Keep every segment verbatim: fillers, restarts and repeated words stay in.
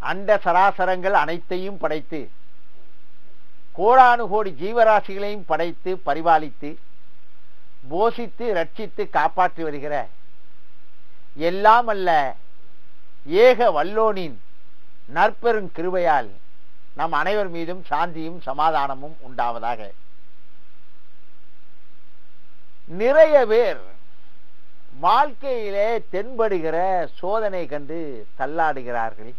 அண்ட சராசரங்கள் அனைத்தையும் படைத்து கோடானு கோடி ஜீவராசிகளையும் படைத்து பரிபாலித்து போஷித்து ரட்சித்து காப்பாற்றி வருகிற எல்லாம் அல்ல ஏக வல்லோனின் நற்பெரும் கிருபையால் நம் அனைவர் மீதும் சாந்தியும் சமாதானமும் உண்டாவதாக. நிறைய பேர் வாழ்க்கையிலே தென்படுகிற சோதனை கண்டு தள்ளாடுகிறார்கள்.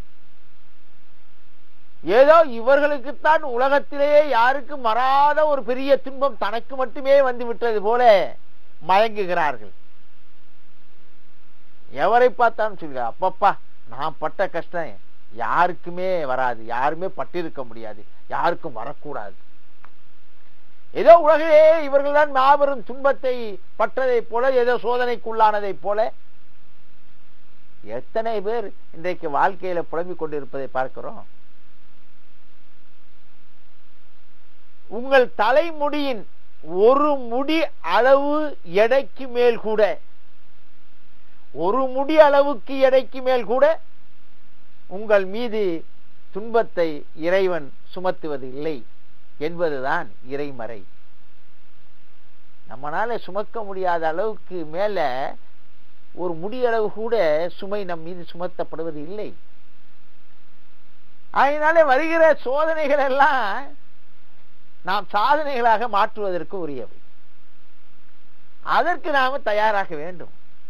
ஏதோ இவர்களுக்குத்தான் உலகத்திலேயே யாருக்கும் வராத ஒரு பெரிய துன்பம் தனக்கு மட்டுமே வந்து விட்டது போல மயங்குகிறார்கள். எவரை பார்த்தாலும் சொல்லுங்க, அப்பப்பா நான் பட்ட கஷ்டம் யாருக்குமே வராது, யாருமே பட்டிருக்க முடியாது, யாருக்கும் வரக்கூடாது. ஏதோ உலகிலே இவர்கள் தான் மாபெரும் துன்பத்தை பட்டதை போல, ஏதோ சோதனைக்குள்ளானதை போல எத்தனை பேர் இன்றைக்கு வாழ்க்கையில புலம்பிக் கொண்டிருப்பதை பார்க்கிறோம். உங்கள் தலைமுடியின் ஒரு முடி அளவு எடைக்கு மேல் கூட, ஒரு முடி அளவுக்கு எடைக்கு மேல் கூட உங்கள் மீது துன்பத்தை இறைவன் சுமத்துவது இல்லை என்பதுதான் இறைமறை. நம்மளால சுமக்க முடியாத அளவுக்கு மேல ஒரு முடியளவு கூட சுமை நம் மீது சுமத்தப்படுவது இல்லை. அதனால வருகிற சோதனைகள் எல்லாம் நாம் சாதனைகளாக மாற்றுவதற்கு உரியவை. அதற்கு நாம தயாராக வேண்டும்.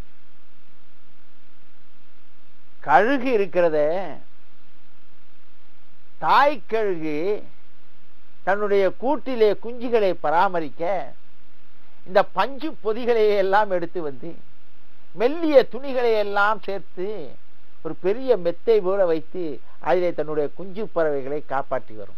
கழுகு இருக்கிறத, தாய் கழுகு தன்னுடைய கூட்டிலே குஞ்சுகளை பராமரிக்க இந்த பஞ்சு பொதிகளை எல்லாம் எடுத்து வந்து மெல்லிய துணிகளை எல்லாம் சேர்த்து ஒரு பெரிய மெத்தை போல வைத்து அதிலே தன்னுடைய குஞ்சு பறவைகளை காப்பாற்றி வரும்.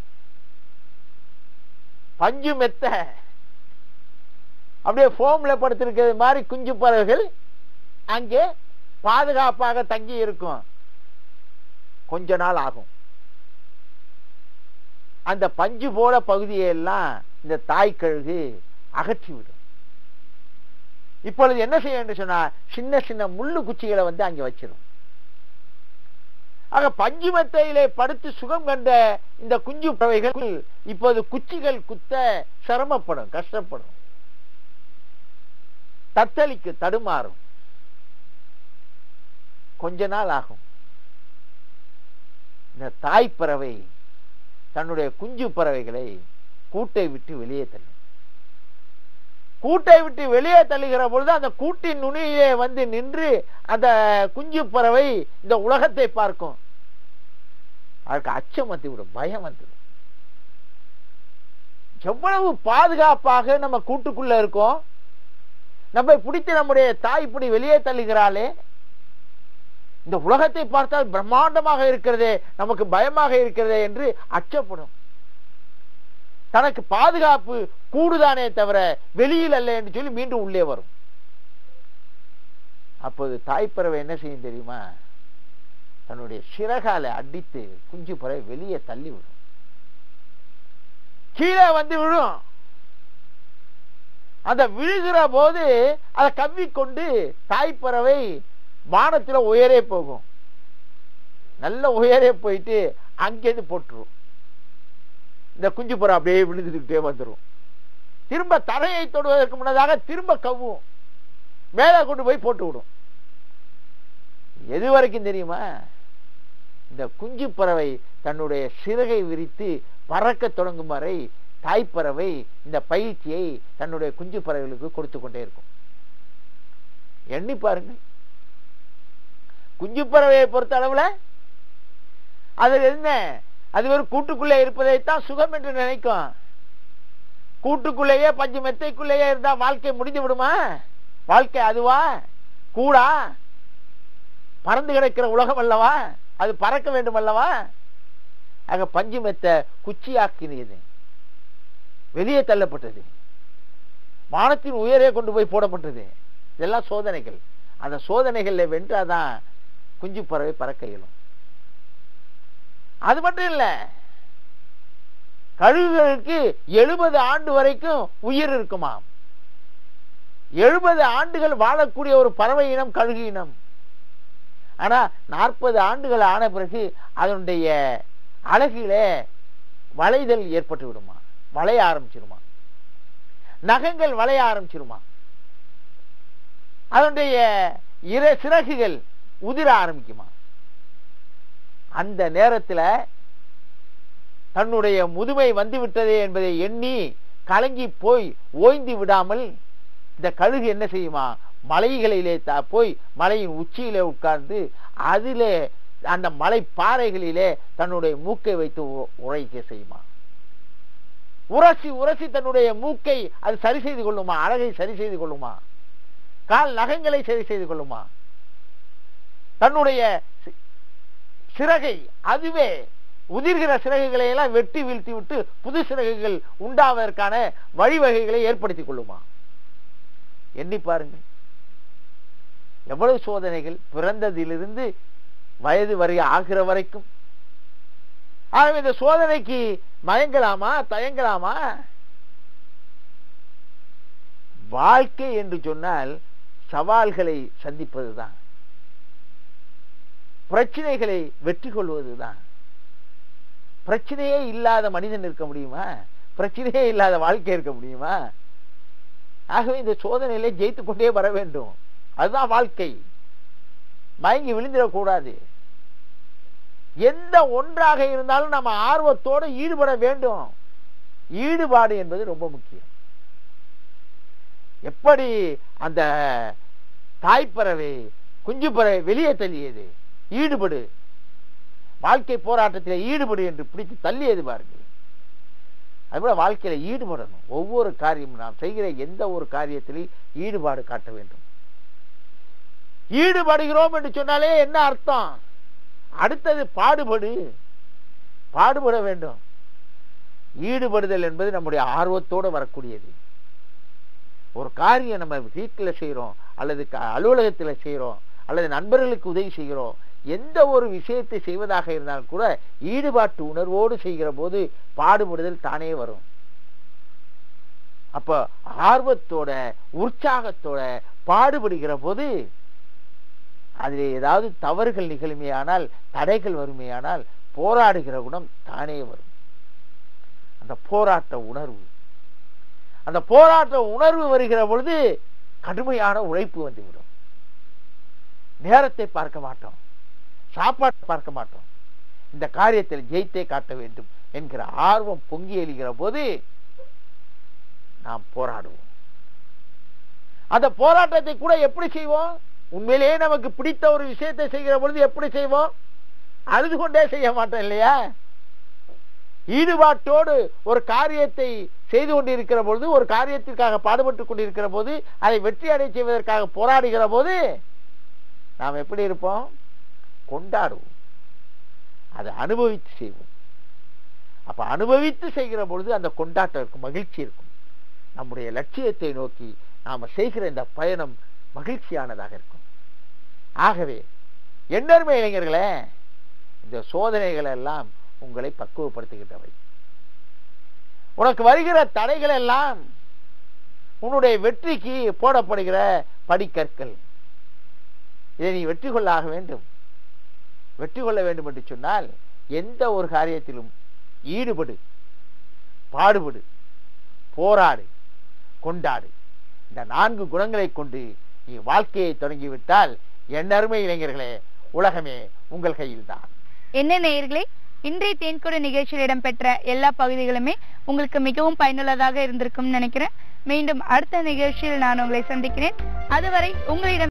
பஞ்சு மெத்த அப்படியே போம்ல படுத்திருக்கிறது மாதிரி குஞ்சு பறவைகள் அங்கே பாதுகாப்பாக தங்கி இருக்கும். கொஞ்ச நாள் ஆகும். அந்த பஞ்சு போல பகுதியெல்லாம் இந்த தாய் கழுகு அகற்றிவிடும். இப்பொழுது என்ன செய்ய வேண்டும் சொன்னா, சின்ன சின்ன முள்ளு குச்சிகளை வந்து அங்கே வச்சிடும். ஆக பஞ்சு மெத்தையிலே படுத்து சுகம் கண்ட இந்த குஞ்சு பறவைகள் இப்போது குச்சிகள் குத்த சிரமப்படும், கஷ்டப்படும், தத்தளிக்கு தடுமாறும். கொஞ்ச நாள் ஆகும். இந்த தாய் பறவை தன்னுடைய குஞ்சு பறவைகளை கூட்டை விட்டு வெளியே தள்ளும். கூட்டை விட்டு வெளியே தள்ளுகிற பொழுது அந்த கூட்டின் நுனியிலே வந்து நின்று அந்த குஞ்சு பறவை இந்த உலகத்தை பார்க்கும். அதுக்கு அச்சம் வந்து விடும், பயம் வந்துடும். எவ்வளவு பாதுகாப்பாக நம்ம கூட்டுக்குள்ள இருக்கோம், நம்ம பிடித்து நம்முடைய தாய் இப்படி வெளியே தள்ளுகிறாளே, இந்த உலகத்தை பார்த்தால் பிரம்மாண்டமாக இருக்கிறதே, நமக்கு பயமாக இருக்கிறதே என்று அச்சப்படும். தனக்கு பாதுகாப்பு கூடுதானே தவிர வெளியில் அல்ல என்று சொல்லி மீண்டும் உள்ளே வரும். அப்போது தாய்ப்பறவை என்ன செய்யும் தெரியுமா, தன்னுடைய சிறகால அடித்து குஞ்சு பறவை வெளியே தள்ளி விடும். கீழே வந்து விழும். அந்த விழுகிற போது அதை கவ்விக்கொண்டு தாய்ப்பறவை வானத்துல உயரே போகும். நல்ல உயரே போயிட்டு அங்கேருந்து போட்டுரும். இந்த குஞ்சு பறவை அப்படியே விழுந்துக்கிட்டே வந்துடும். திரும்ப தரையை தொடுவதற்கு முன்னதாக திரும்ப கவ்வும், மேலே கொண்டு போய் போட்டு விடும். எது வரைக்கும் தெரியுமா, இந்த குஞ்சு பறவை தன்னுடைய சிறகை விரித்து பறக்க தொடங்கும் வரை தாய்ப்பறவை இந்த பயிற்சியை தன்னுடைய குஞ்சு பறவைகளுக்கு கொடுத்து கொண்டே இருக்கும். எண்ணி பாருங்க, குஞ்சு பறவையை பொறுத்த அளவுல அது என்ன, அது ஒரு கூட்டுக்குள்ளே இருப்பதைத்தான் சுகம் என்று நினைக்கும். கூட்டுக்குள்ளேயே பஞ்சு மெத்தைக்குள்ளேயே இருந்தா வாழ்க்கை முடிந்து விடுமா? வாழ்க்கை அதுவா? கூடா? பறந்து கிடக்கிற உலகம் அல்லவா, அது பறக்க வேண்டும் அல்லவா? ஆக பஞ்சு மெத்தை குச்சியாக்கினது, வெளியே தள்ளப்பட்டது, வானத்தின் உயரே கொண்டு போய் போடப்பட்டது. இதெல்லாம் சோதனைகள். அந்த சோதனைகள்ல வென்றாதான் குஞ்சு பறவை பறக்க இயலும். அது மட்டும் இல்ல, கழுகுகளுக்கு எழுபது ஆண்டு வரைக்கும் உயிர் இருக்குமாம். எழுபது ஆண்டுகள் வாழக்கூடிய ஒரு பறவை இனம் கழுகு இனம். ஆனா நாற்பது ஆண்டுகள் ஆன பிறகு அதனுடைய அழகிலே வளைதல் ஏற்பட்டு விடுமா, வளைய ஆரம்பிச்சிருமா, நகங்கள் வளைய ஆரம்பிச்சிருமா, அதனுடைய இர சிறகுகள் உதிர ஆரம்பிக்குமா. அந்த நேரத்தில் தன்னுடைய முதுமை வந்து விட்டதே என்பதை எண்ணி கலங்கி போய் ஓய்ந்து விடாமல் இந்த கழுகு என்ன செய்யுமா, மலைகளிலே போய் மலையின் உச்சியிலே உட்கார்ந்து அதிலே அந்த மலை பாறைகளிலே தன்னுடைய மூக்கை வைத்து உரைக்க செய்யுமா. உரசி உரசி தன்னுடைய மூக்கை அது சரி செய்து கொள்ளுமா, அழகை சரி செய்து கொள்ளுமா, கால் நகங்களை சரி செய்து கொள்ளுமா, தன்னுடைய சிறகை அதுவே உதிர்கிற சிறகுகளை எல்லாம் வெட்டி வீழ்த்தி விட்டு புது சிறகுகள் உண்டாவதற்கான வழிவகைகளை ஏற்படுத்திக் கொள்ளுமா. எண்ணி பாருங்கள் எவ்வளவு சோதனைகள், பிறந்ததிலிருந்து வயது வரை ஆகிற வரைக்கும். ஆகவே இந்த சோதனைக்கு மயங்கலாமா, தயங்கலாமா? வாழ்க்கை என்று சொன்னால் சவால்களை சந்திப்பதுதான், பிரச்சனைகளை வெற்றி கொள்வதுதான். பிரச்சனையே இல்லாத மனிதன் இருக்க முடியுமா? பிரச்சனையே இல்லாத வாழ்க்கை இருக்க முடியுமா? ஆகவே இந்த சோதனையிலே ஜெயித்துக் கொண்டே வர வேண்டும். அதுதான் வாழ்க்கை. மயங்கி விழுந்திடக்கூடாது. எந்த ஒன்றாக இருந்தாலும் நம்ம ஆர்வத்தோடு ஈடுபட வேண்டும். ஈடுபாடு என்பது ரொம்ப முக்கியம். எப்படி அந்த தாய்ப்பறவை குஞ்சு பறவை வெளியே தள்ளியது, ஈடுபடு, வாழ்க்கை போராட்டத்தில் ஈடுபடு என்று பிடித்து தள்ளியது பாருங்கள். அதுபோல வாழ்க்கையில ஈடுபடணும். ஒவ்வொரு காரியமும் நாம் செய்கிற எந்த ஒரு காரியத்திலும் ஈடுபாடு காட்ட வேண்டும். ஈடுபடுகிறோம் என்று சொன்னாலே என்ன அர்த்தம்? அடுத்தது பாடுபடு, பாடுபட வேண்டும். ஈடுபடுதல் என்பது நம்முடைய ஆர்வத்தோடு வரக்கூடியது. ஒரு காரியம் நம்ம வீட்டில் செய்கிறோம், அல்லது அலுவலகத்தில் செய்கிறோம், அல்லது நண்பர்களுக்கு உதவி செய்கிறோம், எந்த ஒரு விஷயத்தை செய்வதாக இருந்தாலும் கூட ஈடுபாட்டு உணர்வோடு செய்கிற போது பாடுபடுதல் தானே வரும். அப்ப ஆர்வத்தோட உற்சாகத்தோட பாடுபடுகிற போது அதில் ஏதாவது தவறுகள் நிகழுமையானால், தடைகள் வருமையானால் போராடுகிற குணம் தானே வரும். அந்த போராட்ட உணர்வு, அந்த போராட்ட உணர்வு வருகிற பொழுது கடுமையான உழைப்பு வந்துவிடும். நேரத்தை பார்க்க மாட்டோம், சாப்பாட்டை பார்க்க மாட்டோம். இந்த காரியத்தில் ஜெயித்தே காட்ட வேண்டும் என்கிற ஆர்வம் பொங்கி எழுகிற போது நாம் போராடுவோம். அந்த போராட்டத்தை கூட எப்படி செய்வோம்? உண்மையிலேயே நமக்கு பிடித்த ஒரு விஷயத்தை செய்கிற பொழுது எப்படி செய்வோம்? அழுது கொண்டே செய்ய மாட்டோம் இல்லையா? ஈடுபாட்டோடு ஒரு காரியத்தை செய்து கொண்டிருக்கிற பொழுது, ஒரு காரியத்திற்காக பாடுபட்டுக் கொண்டிருக்கிற போது, அதை வெற்றி அடை செய்வதற்காக போராடுகிற போது நாம் எப்படி இருப்போம்? கொண்டாடுவோம். அதை அனுபவித்து செய்வோம். அப்ப அனுபவித்து செய்கிற பொழுது அந்த கொண்டாட்டம் இருக்கும், மகிழ்ச்சி இருக்கும். நம்முடைய லட்சியத்தை நோக்கி நாம செய்கிற இந்த பயணம் மகிழ்ச்சியானதாக இருக்கும். ஆகவே எண்ணர்மை இளைஞர்களே, இந்த சோதனைகள் எல்லாம் உங்களை பக்குவப்படுத்துகின்றவை. உனக்கு வருகிற தடைகள் எல்லாம் உன்னுடைய வெற்றிக்கு போடப்படுகிற படிக்கற்கள். இதை நீ வெற்றி கொள்ள ஆக வேண்டும். வெற்றி கொள்ள வேண்டும் என்று சொன்னால் எந்த ஒரு காரியத்திலும் ஈடுபடு, பாடுபடு, போராடு, கொண்டாடு. இந்த நான்கு குணங்களை கொண்டு நீ வாழ்க்கையை தொடங்கிவிட்டால் என் அருமை இளைஞர்களே, உலகமே உங்கள் கையில் தான். என்ன நேயர்களே, இன்றைய தேன்கொடை நிகழ்ச்சியில் இடம்பெற்ற எல்லா பகுதிகளுமே உங்களுக்கு மிகவும் பயனுள்ளதாக இருந்திருக்கும் நினைக்கிறேன். மீண்டும் அடுத்த நிகழ்ச்சியில் நான் உங்களை சந்திக்கிறேன். அதுவரை உங்களிடம்